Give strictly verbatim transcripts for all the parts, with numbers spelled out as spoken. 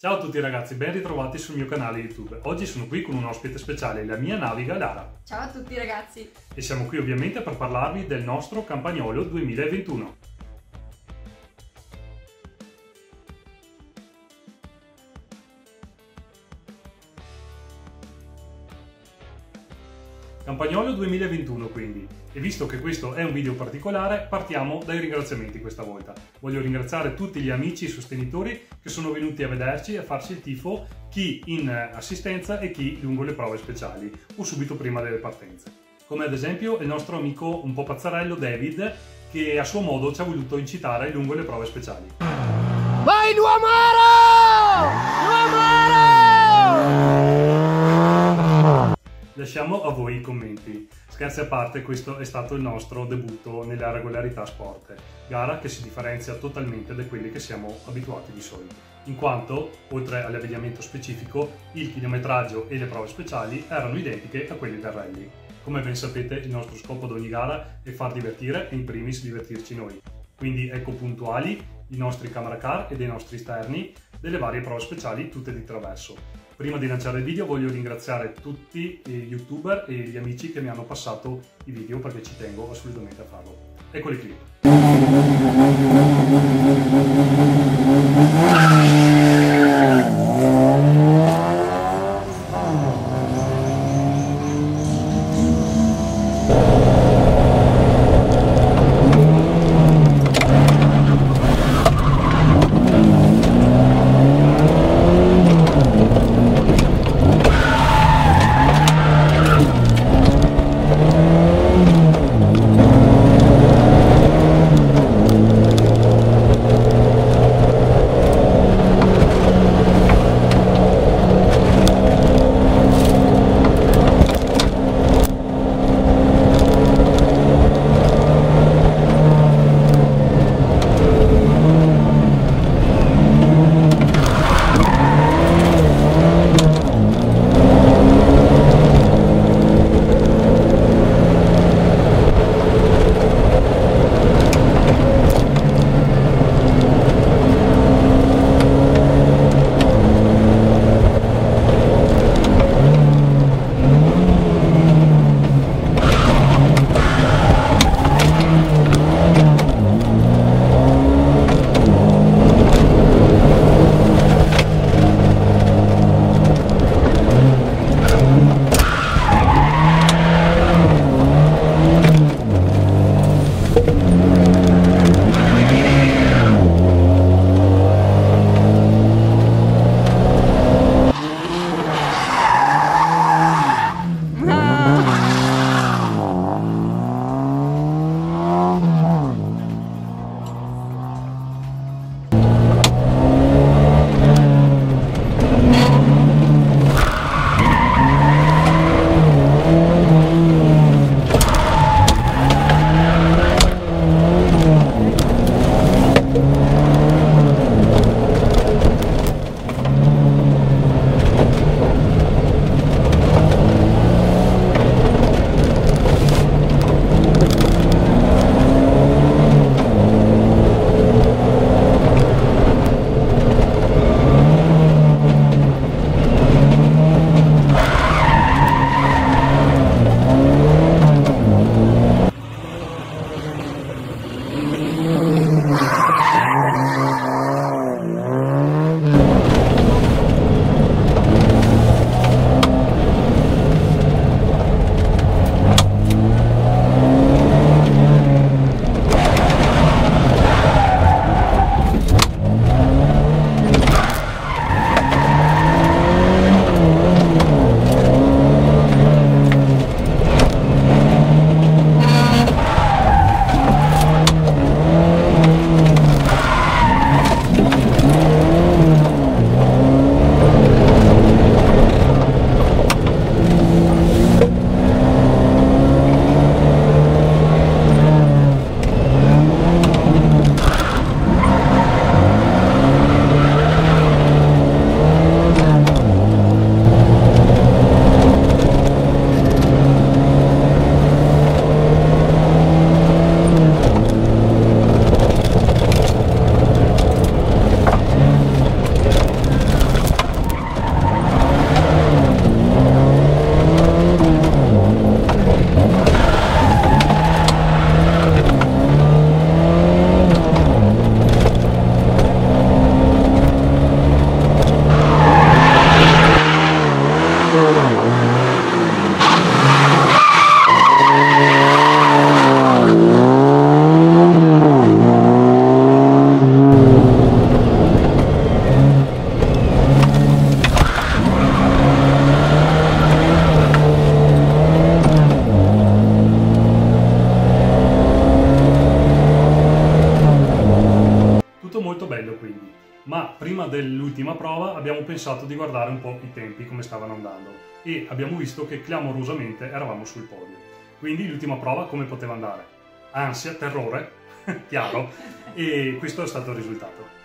Ciao a tutti ragazzi, ben ritrovati sul mio canale YouTube. Oggi sono qui con un ospite speciale, la mia naviga Lara. Ciao a tutti ragazzi! E siamo qui ovviamente per parlarvi del nostro Campagnolo duemilaventuno. Campagnolo duemilaventuno quindi, e visto che questo è un video particolare, partiamo dai ringraziamenti questa volta. Voglio ringraziare tutti gli amici e sostenitori che sono venuti a vederci e a farci il tifo, chi in assistenza e chi lungo le prove speciali o subito prima delle partenze. Come ad esempio il nostro amico un po' pazzarello David, che a suo modo ci ha voluto incitare lungo le prove speciali. Vai Duamaro! Duamaro! Lasciamo a voi i commenti. Scherzi a parte, questo è stato il nostro debutto nella regolarità sport, gara che si differenzia totalmente da quelli che siamo abituati di solito, in quanto, oltre all'abbigliamento specifico, il chilometraggio e le prove speciali erano identiche a quelli del rally. Come ben sapete, il nostro scopo ad ogni gara è far divertire e in primis divertirci noi. Quindi ecco puntuali i nostri camera car e dei nostri esterni delle varie prove speciali, tutte di traverso. Prima di lanciare il video voglio ringraziare tutti gli youtuber e gli amici che mi hanno passato i video, perché ci tengo assolutamente a farlo. Eccoli qui. Ma prima dell'ultima prova abbiamo pensato di guardare un po' i tempi, come stavano andando, e abbiamo visto che clamorosamente eravamo sul podio. Quindi l'ultima prova come poteva andare? Ansia, terrore, chiaro, e questo è stato il risultato.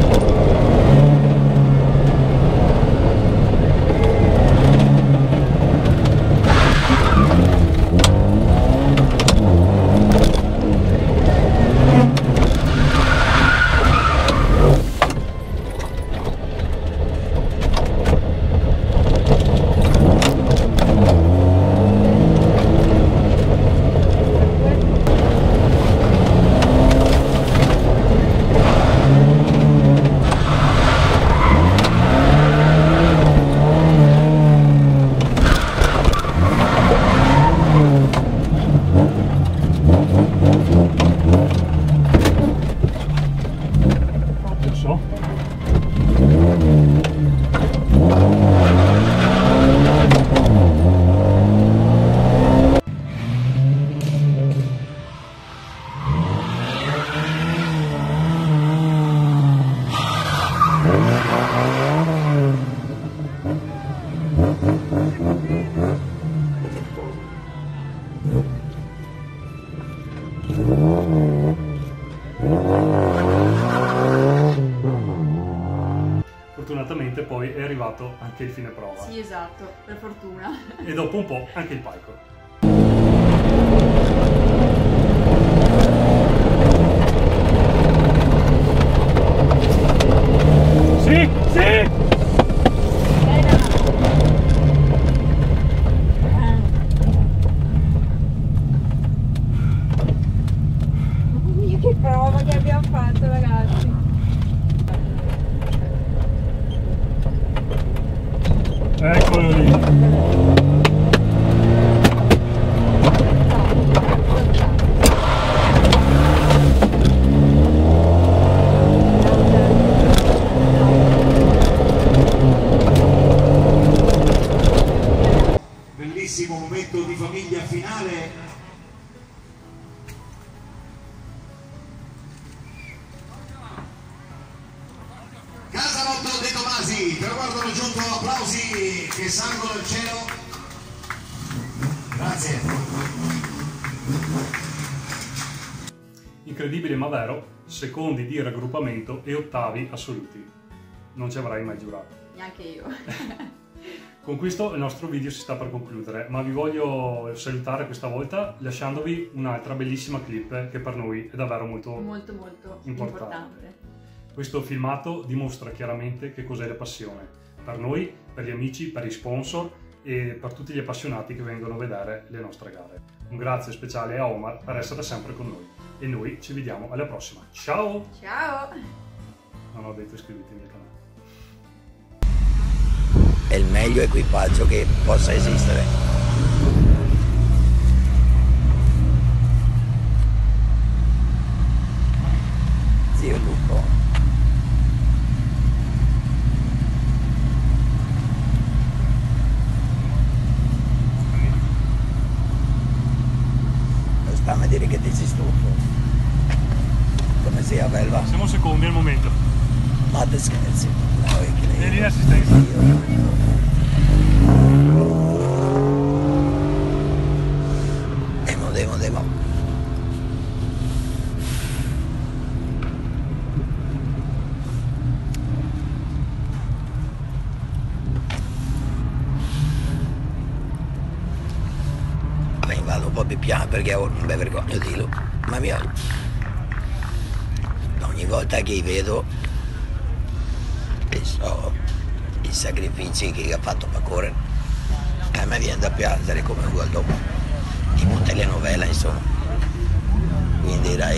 Fortunatamente poi è arrivato anche il fine prova. Sì, esatto, per fortuna. E dopo un po' anche il palco. Sì, sì! Che prova che abbiamo fatto, ragazzi! Eccolo lì! Bellissimo momento di famiglia finale. Casalotto De Tomasi, traguardo raggiunto, applausi che salgono al cielo. Grazie. Incredibile ma vero, secondi di raggruppamento e ottavi assoluti. Non ci avrei mai giurato. Neanche io. Con questo il nostro video si sta per concludere, ma vi voglio salutare questa volta lasciandovi un'altra bellissima clip che per noi è davvero molto, molto, molto importante. importante. Questo filmato dimostra chiaramente che cos'è la passione, per noi, per gli amici, per i sponsor e per tutti gli appassionati che vengono a vedere le nostre gare. Un grazie speciale a Omar per essere sempre con noi e noi ci vediamo alla prossima. Ciao! Ciao! Non ho detto iscrivetevi al canale. È il meglio equipaggio che possa esistere. Zio Lupo. Non stammi a dire che ti sei stufo. Come sia belva? Siamo secondi al momento. Ma te scherzi? No, è che lei... E lì assistenza. Demo, demo, demo. Vabbè, vado un po' più piano perché ho non mi vergogno di dirlo, ma mia, ogni volta che vedo e so i sacrifici che ha fatto per correre, a me viene da piangere come un dopo tipo telenovela, insomma. Quindi dai,